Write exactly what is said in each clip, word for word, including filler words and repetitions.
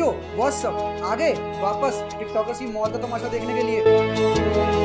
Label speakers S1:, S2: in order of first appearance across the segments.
S1: Yo what's up, आ गए वापस TikTokers की मौत का तमाशा देखने के लिए।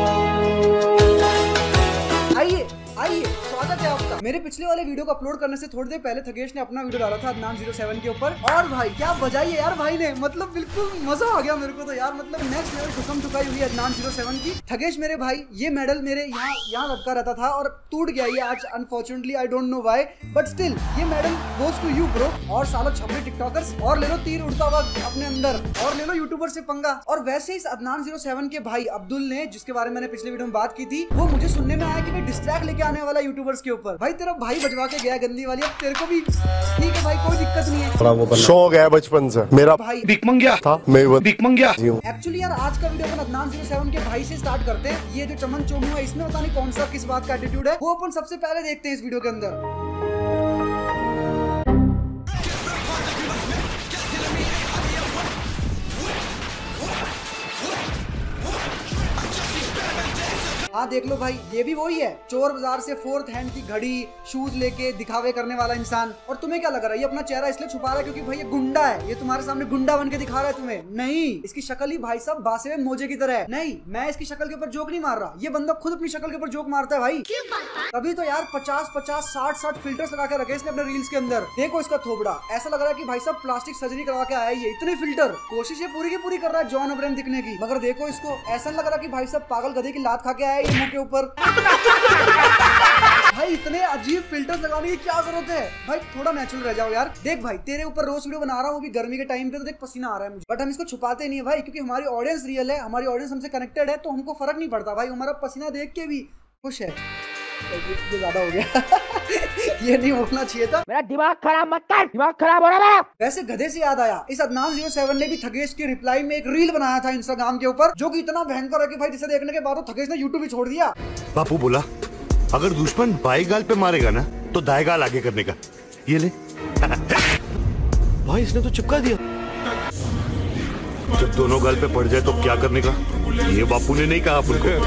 S1: आइए आइए स्वागत है आपका। मेरे पिछले वाले वीडियो को अपलोड करने से थोड़ी देर पहले थगेश ने अपना वीडियो डाला था अदनान ज़ीरो सेवन के ऊपर, और भाई क्या बजाई है यार भाई ने, मतलब बिल्कुल मजा आ गया मेरे को तो यार, मतलब नेक्स्ट लेवल ठुकम ठुकाई हुई है अदनान ज़ीरो सेवन की। थगेश मेरे भाई, ये मेडल मेरे यहाँ यहाँ लटका रहता था और टूट गया ये आज unfortunately, I don't know why, but still ये medal goes to you bro. और सालों छब्बीस टिकटॉकर्स, और ले लो तीर उड़ता हुआ अपने अंदर, और ले लो यूट्यूबर से पंगा। और वैसे इस अदनान ज़ीरो सेवन के भाई अब्दुल ने, जिसके बारे में मैंने पिछले वीडियो में बात की थी, वो मुझे सुनने में आया कि भाई डिस्ट्रैक्ट लेके आने वाला यूट्यूबर्स के ऊपर। भाई तेरा भाई बजवा के गया गंदी वाली, अब तेरे को भी ठीक है भाई, कोई दिक्कत नहीं है।
S2: शौक है बचपन से मेरा
S1: भाई,
S2: भीख मंगिया था मैं, वो भीख मंगिया।
S1: एक्चुअली यार आज का वीडियो अपन अदनान ज़ीरो सेवन के भाई से स्टार्ट करते हैं। ये जो चमन चोमू है, इसमें पता नहीं कौन सा किस बात का एटीट्यूड है, वो अपन सबसे पहले देखते हैं इस वीडियो के अंदर। हाँ देख लो भाई, ये भी वही है, चोर बाजार से फोर्थ हैंड की घड़ी शूज लेके दिखावे करने वाला इंसान। और तुम्हें क्या लग रहा है ये अपना चेहरा इसलिए छुपा रहा है क्योंकि भाई ये गुंडा है, ये तुम्हारे सामने गुंडा बन के दिखा रहा है तुम्हें? नहीं, इसकी शक्ल ही भाई साहब बासे में मोजे की तरह है। नहीं, मैं इसकी शक्ल के ऊपर जोक नहीं मार रहा, ये बंदा खुद अपनी शक्ल के ऊपर जोक मारता है भाई। तभी तो यार पचास पचास साठ साठ फिल्टर्स लगा के रखे इसने अपने रील्स के अंदर। देखो इसका थोबड़ा, ऐसा लग रहा है कि भाई साहब प्लास्टिक सर्जरी करवा के आया ये, इतने फिल्टर। कोशिश ये पूरी की पूरी कर रहा है जॉन अब्राहम दिखने की, मगर देखो इसको ऐसा लग रहा है कि भाई साहब पागल गधे की लात खा के आया ये मुंह के ऊपर। भाई इतने अजीब फिल्टर्स लगाने की क्या जरूरत है भाई, थोड़ा नेचुरल रह जाओ यार। देख भाई तेरे ऊपर रोज वीडियो बना रहा हूँ, वो भी गर्मी के टाइम पे, तो देख पसीना आ रहा है मुझे, बट हम इसको छुपाते नहीं है भाई, क्योंकि हमारी ऑडियंस रियल है, हमारी ऑडियंस हमसे कनेक्टेड है, तो हमको फर्क नहीं पड़ता भाई, हमारा पसीना देख के भी खुश है। ये ज्यादा हो गया ये नहीं होना चाहिए था।
S3: मेरा दिमाग खराब मत कर, दिमाग खराब हो रहा है।
S1: वैसे गधे से याद आया, इस अदनान ज़ीरो सेवन ने भी थगेश की रिप्लाई में एक रील बनाया था इंस्टाग्राम के ऊपर, जो कि इतना भयंकर है कि भाई जिसे देखने के बाद थगेश ने यूट्यूब भी छोड़ दिया।
S4: बापू बोला अगर दुश्मन बाई गाल पे मारेगा ना तो दाएं गाल आगे करने का। ये ले भाई, इसने तो चिपका दिया। जब दोनों गाल पे पड़ जाए तो क्या करने का, ये बापू ने नहीं कहा अपन को।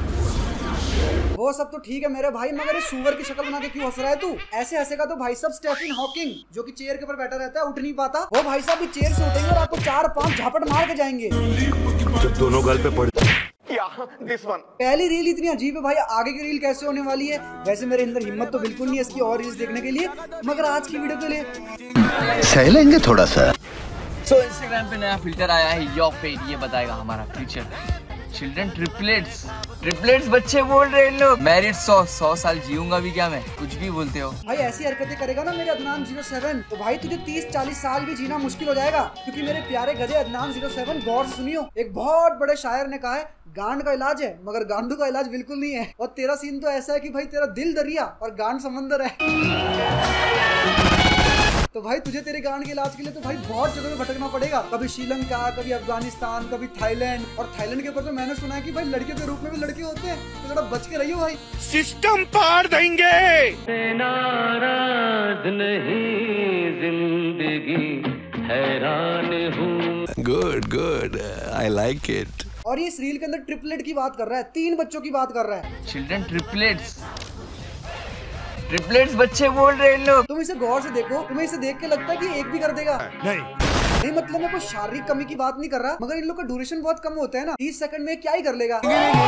S1: वो सब तो ठीक है मेरे भाई, मगर ये सुअर की शक्ल बना के क्यों हंस रहा है तू? ऐसे हंसेगा तो भाई साहब स्टीफन हॉकिंग, जो कि चेयर के ऊपर बैठा रहता है, उठ नहीं पाता, वो भाई साहब भी चेयर से उठेंगे और आपको चार पांच झापट मार के जाएंगे।
S4: जब दोनों गाल पे पड़
S2: दिस वन।
S1: पहली रील इतनी अजीब है भाई, आगे की रील कैसे होने वाली है? वैसे मेरे अंदर हिम्मत तो बिल्कुल नहीं है इसकी और रील्स देखने के लिए, मगर आज की वीडियो के लिए
S5: सह लेंगे थोड़ा सा।
S6: सो इंस्टाग्राम पे नया फिल्टर आया है योर फेट, ये बताएगा हमारा फ्यूचर। चिल्ड्रन ट्रिपलेट्स, ट्रिपलेट्स बच्चे बोल रहे हैं लोग। मैरिड सौ सौ साल जीऊंगा भी क्या मैं, कुछ भी बोलते हो
S1: भाई। ऐसी हरकतें करेगा ना मेरे अदनान ज़ीरो सेवन, तो भाई तुझे तीस चालीस साल भी जीना मुश्किल हो जाएगा, क्योंकि मेरे प्यारे गधे अदनान ज़ीरो सेवन गौर से सुनियो, एक बहुत बड़े शायर ने कहा है गांड का इलाज है मगर गांडू का इलाज बिल्कुल नहीं है। और तेरा सीन तो ऐसा है कि भाई तेरा दिल दरिया और गांड समंदर है तो भाई तुझे तेरे गांड के इलाज के लिए तो भाई बहुत जगह में भटकना पड़ेगा, कभी श्रीलंका, कभी अफगानिस्तान, कभी थाईलैंड। और थाईलैंड के ऊपर तो मैंने सुना है कि भाई लड़कियों के रूप में भी लड़के होते हैं, तो थोड़ा बच के रहियो भाई,
S4: सिस्टम पाड़ देंगे।
S7: नाराज नहीं जिंदगी हैरान हूँ।
S5: Good good, I like it.
S1: और ये इस रील के अंदर ट्रिपलेट की बात कर रहा है, तीन बच्चों की बात कर रहा है।
S6: चिल्ड्रन ट्रिपलेट्स, ट्रिपलेट्स बच्चे बोल रहे हैं लोग।
S1: तुम इसे गौर से देखो, तुम्हें इसे देख के लगता है कि एक भी कर देगा?
S4: नहीं
S1: नहीं, मतलब मैं कोई शारीरिक कमी की बात नहीं कर रहा, मगर इन लोग का ड्यूरेशन बहुत कम होता है ना, तीस सेकंड में क्या ही कर लेगा।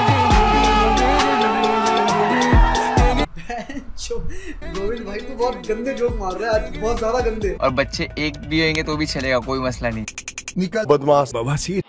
S1: गोविंद भाई तू बहुत गंदे जोक मार रहा है आज, बहुत ज्यादा गंदे।
S6: और बच्चे एक भी होंगे तो भी चलेगा, कोई मसला नहीं।
S2: निकल बदमाश बवासीर।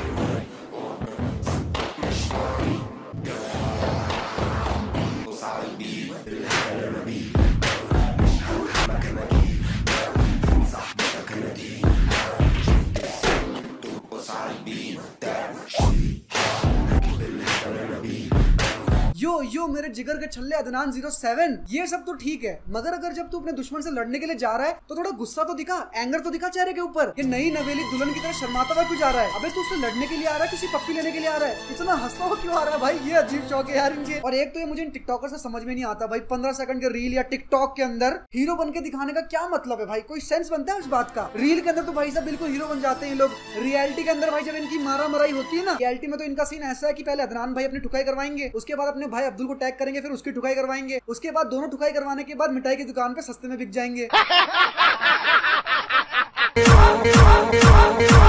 S1: यो यो मेरे जिगर के छल्ले अदनान ज़ीरो सेवन, ये सब तो ठीक है, मगर अगर जब तू अपने दुश्मन से लड़ने के लिए जा रहा है तो थोड़ा गुस्सा तो दिखा, एंगर तो दिखा चेहरे के ऊपर। ये नई नवेली दुल्हन की तरह शर्माता हुआ क्यों जा रहा है? अबे तू उससे लड़ने के लिए आ रहा है, किसी पप्पी लेने के लिए आ रहा है, इतना हंसता हुआ क्यों आ रहा है भाई? ये अजीब शौक है यार इनके। और एक तो ये मुझे इन टिकटॉकर से समझ में नहीं आता भाई, पंद्रह सेकंड के रील या टिकटॉक के अंदर हीरो बन के दिखाने का क्या मतलब है भाई? कोई सेंस बनता है उस बात का? रील के अंदर तो भाई साहब बिल्कुल हीरो बन जाते हैं लोग, रियलिटी के अंदर भाई जब इनकी मारा मराई होती है ना, रियलिटी में तो इनका सीन ऐसा है कि पहले अदनान भाई अपनी ठुकाई करवाएंगे, उसके बाद अपने भाई अब्दुल को टैग करेंगे, फिर उसकी ठुकाई करवाएंगे, उसके बाद दोनों ठुकाई करवाने के बाद मिठाई की दुकान पे सस्ते में बिक जाएंगे।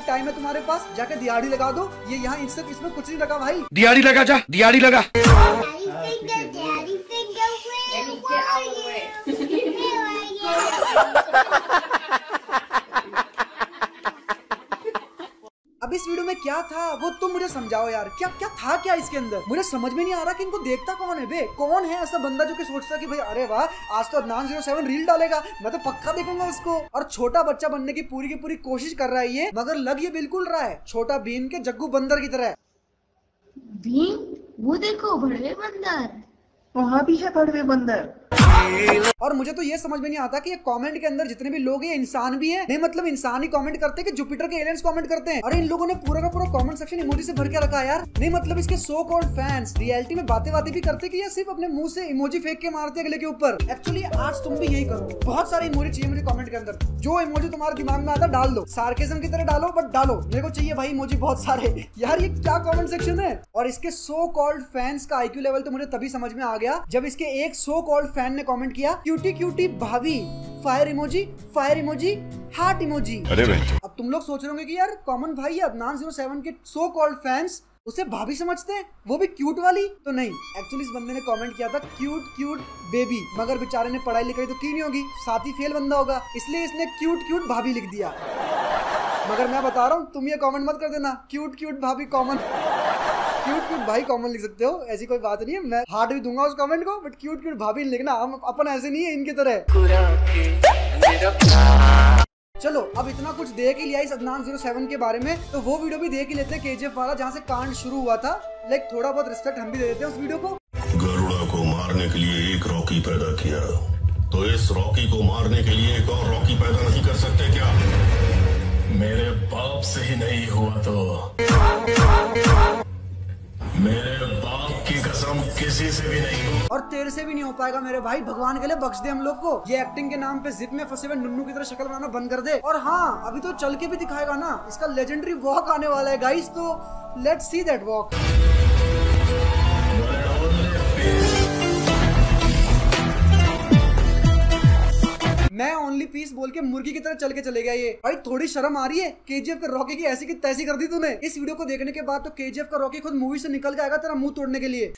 S1: टाइम है तुम्हारे पास, जाके दिहाड़ी लगा दो। ये यहाँ इससे इसमें कुछ नहीं लगा भाई।
S4: दिहाड़ी लगा जा, दिहाड़ी लगा।
S1: अब इस वीडियो में क्या था वो तुम मुझे समझाओ यार। क्या क्या था क्या इसके अंदर, मुझे समझ में नहीं आ रहा कि इनको देखता कौन है बे। कौन है ऐसा बंदा जो कि सोचता कि भाई अरे वाह आज तो अदनान ज़ीरो सेवन रील डालेगा, मैं तो पक्का देखूंगा उसको। और छोटा बच्चा बनने की पूरी की पूरी कोशिश कर रहा है ये, मगर लग ये बिल्कुल रहा है छोटा भीम के जग्गू बंदर की तरह।
S8: भीम वो देखो बड़े बंदर,
S3: वहाँ भी है बड़े बंदर।
S1: और मुझे तो ये समझ में नहीं आता कि ये कमेंट के अंदर जितने भी लोग हैं इंसान भी है। नहीं मतलब इंसान ही कमेंट करते हैं कि जुपिटर के एलियंस कमेंट करते हैं। अरे इन लोगों ने पूरा का पूरा कमेंट सेक्शन इमोजी से भर के रखा है यार। नहीं मतलब इसके सो कॉल्ड फैंस रियलिटी में बातें बातें भी करते कि ये सिर्फ अपने मुंह से इमोजी फेंक के मारते अगले के ऊपर। एक्चुअली आज तुम भी यही करो, बहुत सारे इमोजी चाहिए मुझे कमेंट के अंदर। जो इमोजी तुम्हारे दिमाग में आता डाल दो, सार्केज्म की तरह डालो बट डालो, मेरे को चाहिए भाई इमोजी बहुत सारे। यार ये क्या कमेंट सेक्शन है। और इसके सो कॉल्ड फैंस का आईक्यू लेवल तो मुझे तभी समझ में आ गया जब इसके एक सो कॉल्ड फैन ने कमेंट किया क्यूटी क्यूटी भाभी, fire emoji, fire emoji, heart emoji.
S4: अरे
S1: अब तुम लोग सोच रहे होंगे कि यार कॉमन भाई या अदनान ज़ीरो सेवन के सो कॉल्ड फैंस उसे भाभी समझते हैं, वो भी क्यूट वाली। तो नहीं, एक्चुअली इस बंदे ने कमेंट किया था क्यूट क्यूट बेबी, मगर बेचारे ने पढ़ाई लिखाई तो की नहीं होगी, साथ ही फेल बंदा होगा, इसलिए इसने क्यूट क्यूट भाभी लिख दिया। मगर मैं बता रहा हूँ तुम ये कमेंट मत कर देना, क्यूट क्यूट भाभी कॉमन, क्यूट क्यूट भाई कॉमन लिख सकते हो, ऐसी कोई बात नहीं है। मैं हार्ट भी दूंगा उस कमेंट को, बट क्यूट क्यूट भाभी नहीं लिखना, हम अपन ऐसे नहीं है इनकी तरह। चलो अब इतना कुछ देख ही लिया इस अदनान ज़ीरो सेवन के बारे में, तो वो वीडियो भी देख ही लेते हैं केजीएफ वाला जहाँ से कांड शुरू हुआ था। लाइक थोड़ा बहुत रिस्पेक्ट हम भी दे देते हैं उस वीडियो को।
S9: गरुड़ा को मारने के लिए एक रॉकी पैदा किया, तो इस रॉकी को मारने के लिए एक और रॉकी पैदा नहीं कर सकते क्या? मेरे बाप से ही नहीं हुआ तो मेरे बाप की कसम किसी से भी नहीं हो,
S1: और तेरे से भी नहीं हो पाएगा मेरे भाई। भगवान के लिए बख्श दे हम लोग को। ये एक्टिंग के नाम पे जिप में फंसे हुए नुन्नू की तरह शक्ल बनाना बंद कर दे। और हाँ अभी तो चल के भी दिखाएगा ना, इसका लेजेंडरी वॉक आने वाला है गाइस, तो लेट्स सी दैट वॉक। मैं ओनली पीस बोल के मुर्गी की तरह चल के चले गया ये। भाई थोड़ी शर्म आ रही है, केजीएफ के रॉकी की ऐसी की तैसी कर दी तूने। इस वीडियो को देखने के बाद तो केजीएफ का रॉकी खुद मूवी से निकल के आएगा तेरा मुंह तोड़ने के लिए।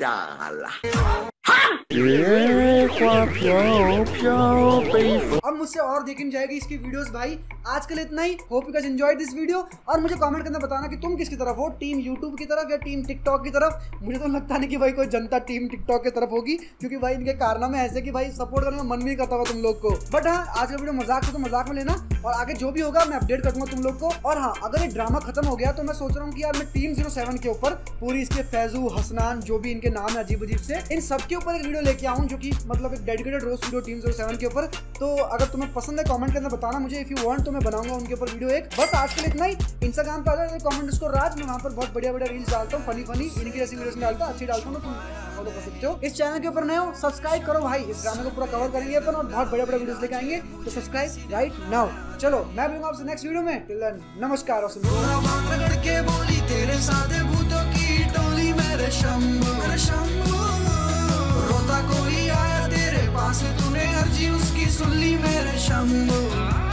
S1: अब मुझसे और देखनी जाएगी इसकी वीडियोस भाई। आज के लिए इतना ही। Hope you guys enjoyed this video. और मुझे कमेंट करके बताना कि तुम किसकी तरफ हो, टीम यूट्यूब की तरफ या टीम टिकटॉक की तरफ। मुझे तो लगता नहीं कि भाई कोई जनता टीम टिकटॉक की तरफ होगी, क्योंकि भाई इनके कारनामे ऐसे कि भाई सपोर्ट करने का मन नहीं करता होगा तुम लोग को। बट हाँ आज का वीडियो मजाक से तो मजाक में लेना, और आगे जो भी होगा मैं अपडेट कर दूंगा तुम लोग को। और हाँ अगर ये ड्रामा खत्म हो गया तो मैं सोच रहा हूँ कि यार मैं टीम ज़ीरो सेवन के ऊपर पूरी इसके फैजू हसनान जो भी इनके नाम है अजीब अजीब से, इन सब के ऊपर एक वीडियो लेके आऊँ जो कि मतलब एक dedicated roast video team zero seven के ऊपर। तो अगर तुम्हें पसंद है कमेंट के अंदर बताना मुझे, इफ यू वांट तो मैं बनाऊंगा उनके ऊपर वीडियो एक। बस आज के लिए इतना ही। इंस्टाग्राम पे अगर कमेंट उसको राज, मैं वहाँ पर बहुत बढ़िया बढ़िया रील्स डालता हूँ, फनी फनी इनकी जैसी वीडियोस डालता हूँ, अच्छी डालता हूँ, तुम फॉलो कर सकते हो। इस चैनल के ऊपर नए हो सब्सक्राइब करो भाई, इस ड्रामे को पूरा कवर करेंगे अपन और बहुत बढ़िया बढ़िया वीडियोस लेके आएंगे, तो सब्सक्राइब राइट नाउ। चलो मैं मिलूंगा आपसे नेक्स्ट वीडियो में, टिल देन नमस्कार। और के बोली तेरे सादे भूतों की टोली, मेरे शंभू मेरे शंभू, रोता कोई आया तेरे पास, तूने अर्जी उसकी सुन ली मेरे शंभू।